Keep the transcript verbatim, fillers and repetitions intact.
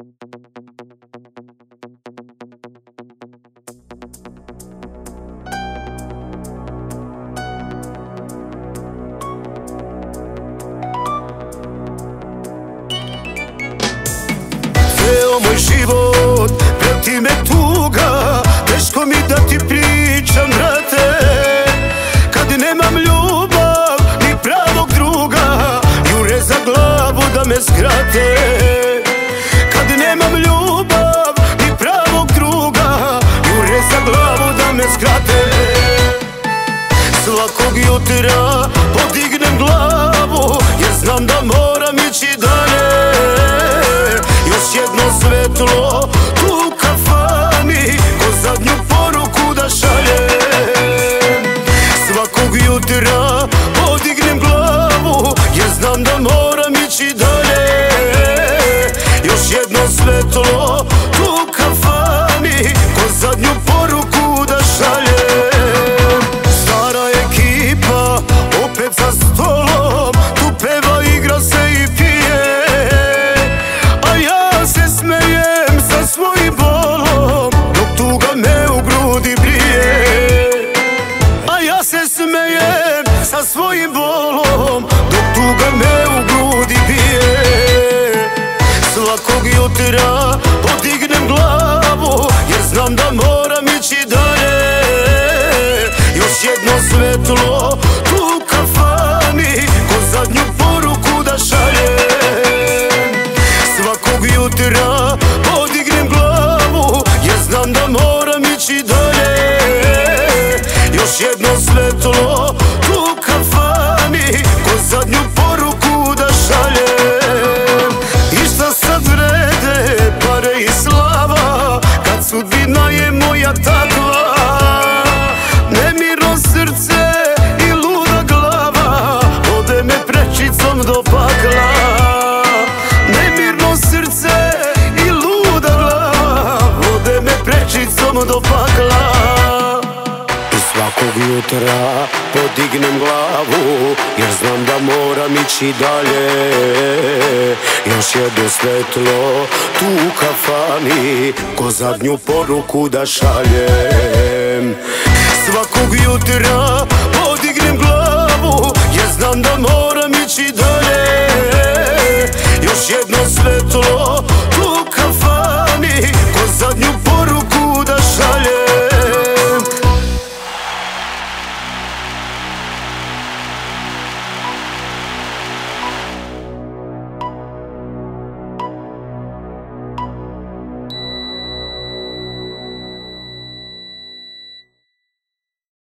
Ceo moj život preti me tuga, teško mi da ti pričam, brate. Kad nemam ljubav ni pravog druga, jure za glavu da me skrate. Kad nemam ljubav ni pravog druga, jure za glavu da me skrate. Svakog jutra podignem glavu, jer znam da moram ići dalje. Još jedno svetlo tu u kafani, ko zadnju poruku da šaljem. Svakog jutra podignem glavu, jer znam da moram ići dalje. Još jedno svetlo tu u kafani, ko zadnju poruku da šaljem. Stara ekipa opet za stolom, tu peva, igra se i pije, a ja se smejem sa svojim bolom, dok tuga me u grudi brije. A ja se smejem sa svojim bolom, dok tuga me u grudi bije. Svakog jutra podignem glavu, jer znam da moram ići dalje. Još jedno svetlo tu u kafani, ko zadnju poruku da šaljem. Svakog jutra podignem glavu, jer znam da moram ići dalje. Još jedno svetlo tu u kafani, ko zadnju poruku da šaljem. I šta sad vrede pare i slava, kad sudbina je moja takva. Nemirno srce i luda glava vode me prečicom do pakla. Nemirno srce i luda glava vode me prečicom do pakla. I svakog jutra podignem glavu, jer znam da moram ići dalje. Još jedno svetlo tu u kafani, ko zadnju poruku da šaljem. Svakog jutra podignem glavu, jer znam da moram ići dalje. Još jedno svetlo